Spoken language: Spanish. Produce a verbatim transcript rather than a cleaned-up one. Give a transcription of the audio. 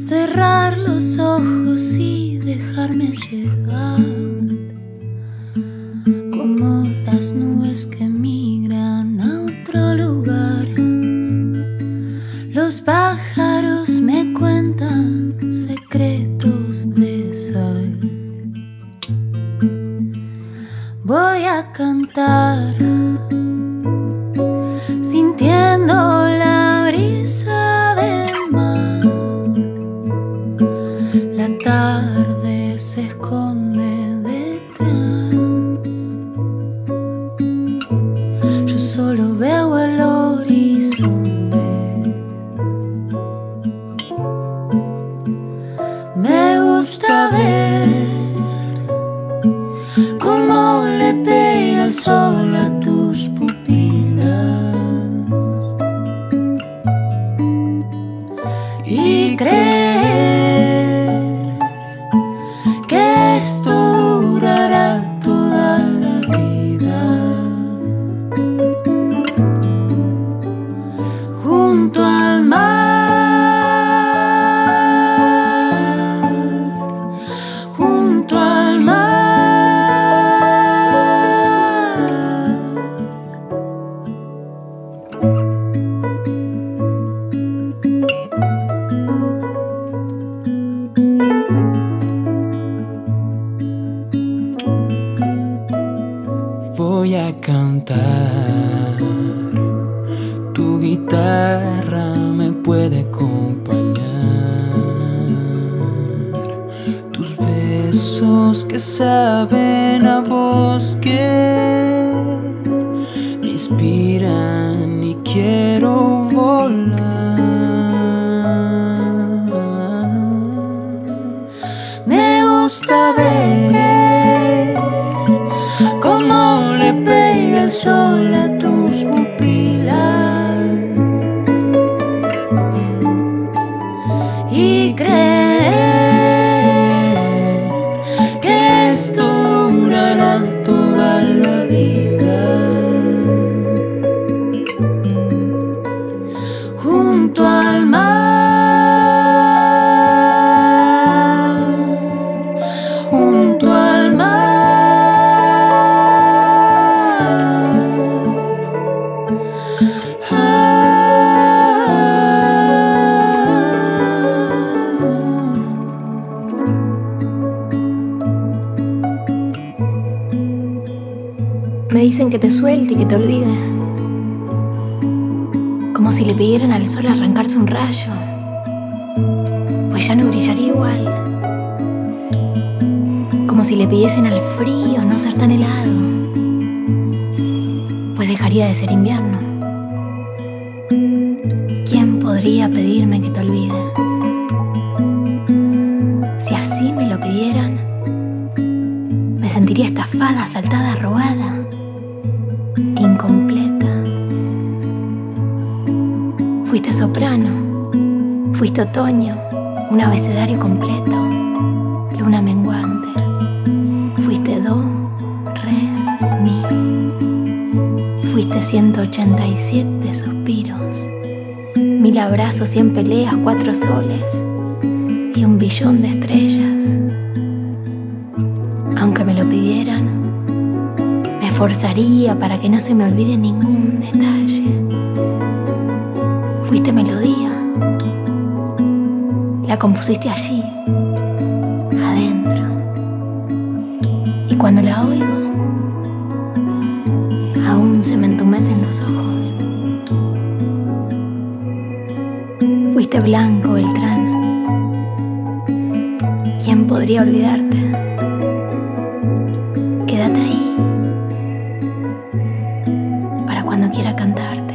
cerrar los ojos y dejarme llevar, como las nubes que migran a otro lugar. Los pájaros me cuentan secretos de sal. Voy a cantar sintiendo la brisa del mar. La tarde se esconde detrás. Yo solo veo el horizonte. Me gusta ver cómo le pega el sol a tus pupilas y creer que esto durará toda la vida. Junto al mar, junto al mar. Voy a cantar, tu guitarra me puede acompañar, tus besos que saben a bosque me inspiran y quiero volar. Me gusta ver cómo le pega el sol a tus pupilas y creer que esto durará toda la vida. Junto al mar, junto al mar. Me dicen que te suelte y que te olvide, como si le pidieran al sol arrancarse un rayo, pues ya no brillaría igual. Como si le pidiesen al frío no ser tan helado, pues dejaría de ser invierno. ¿Quién podría pedirme que te olvide? Si así me lo pidieran, me sentiría estafada, asaltada, robada, incompleta. Fuiste soprano, fuiste otoño, un abecedario completo, luna menguante. Fuiste do, re, mi. Fuiste ciento ochenta y siete suspiros, mil abrazos, cien peleas, cuatro soles y un billón de estrellas. Aunque me lo pidieran, me esforzaría para que no se me olvide ningún detalle. Fuiste melodía, la compusiste allí, adentro. Y cuando la oigo, aún se me entumecen los ojos. Fuiste Blanco Beltrán. ¿Quién podría olvidarte? Quédate ahí para cuando quiera cantarte.